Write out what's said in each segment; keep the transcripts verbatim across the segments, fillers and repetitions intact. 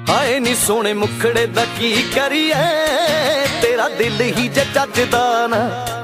हाए नी सोने मुखड़े दा की करिए, तेरा दिल ही जे चजदा ना।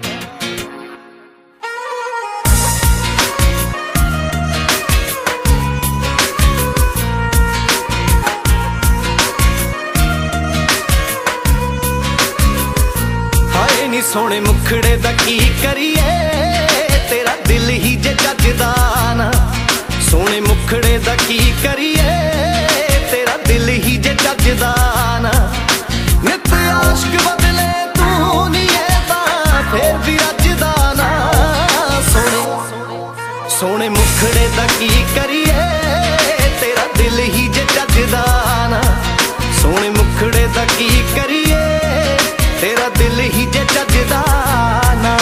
हाए नी सोने मुखड़े दा की करिए, तेरा दिल ही जे चजदा ना। सोने मुखड़े दा की करिए, तेरा दिल ही जे चजदा ना। नित आशिक बदले तू नहीं है तां फिर भी रजदा ना। सोने सोने मुखड़े दा की करिए, तेरा दिल ही जे चजदा ना। सोने मुखड़े दा की करिए, तेरा दिल ही जे चजदा ना।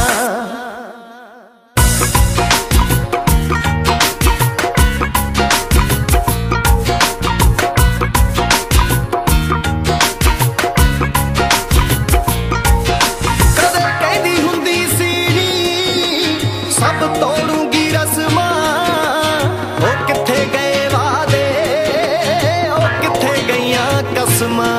सब तोड़ूंगी रस्मां, ओ किथे गए वादे, ओ किथे गईयां कसमां।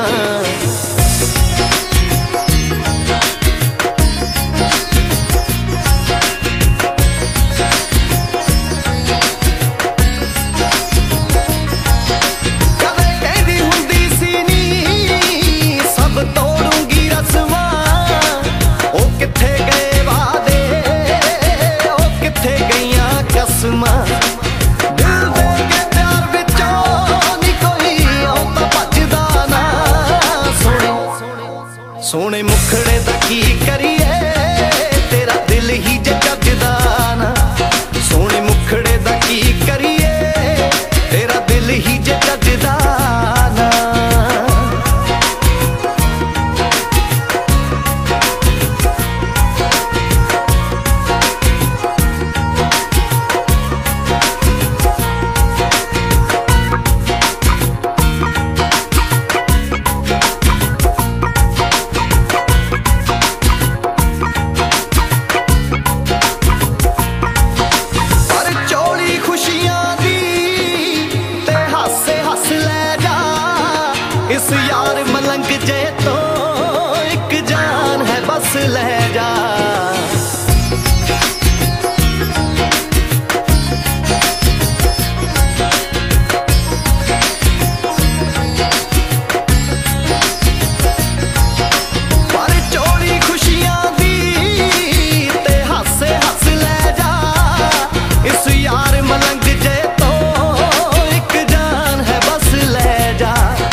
कदे कहदी हुंदी सी नी, सब तोड़ूंगी रस्मां, ओ किथे गए वादे, किथे गईयां कसमां। दिल दे के प्यार विचों नी कोई औंदा भजदा ना। सोने सोने मुखड़े दा की करिए, तेरा दिल ही जे चजदा ना। सोने मुखड़े दा की करिए, तेरा दिल ही जे चजदा ना। इस यार मलंग जे तो एक जान है बस ले जा। पर चोरी खुशियां दी ते हासे हस ले जा। इस यार मलंग जे तो एक जान है बस ले जा।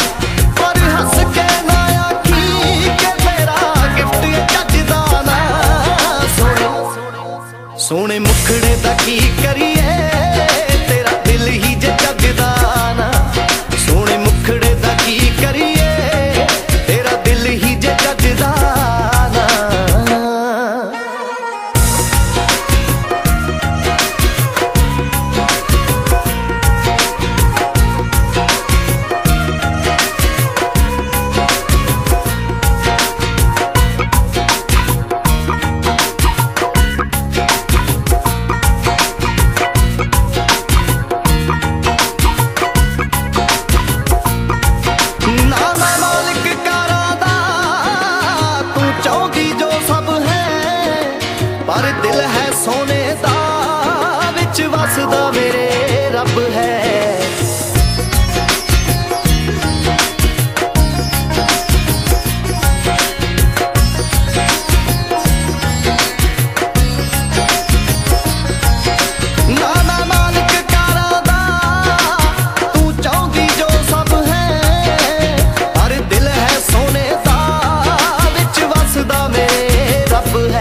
सोने मुखड़े दा की करिए, तेरा दिल ही जे चजदा ना। सोने मुखड़े दा की करिए, तेरा दिल ही जे चजदा ना। पर दिल है सोने दा, विच वसदा मेरे रब है। ना ना मालिक कारा दा, तू चाहती जो सब है। पर दिल है सोने दा, विच वसदा मेरे रब है।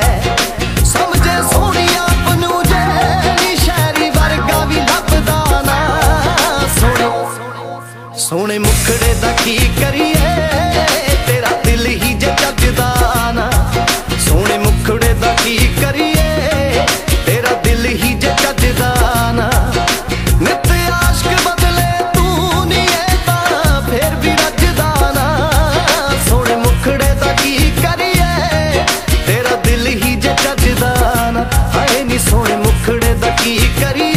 सोने मुखड़े दा की करिए, तेरा दिल ही जे चजदा ना। सोने मुखड़े दा की करिए, तेरा दिल ही जे चजदा ना। नित आशिक बदले तू नहीं है तां फिर भी रजदा ना। सोने मुखड़े दा की करिए, तेरा दिल ही जे चजदा ना। हाए नी सोने मुखड़े दा की करिए,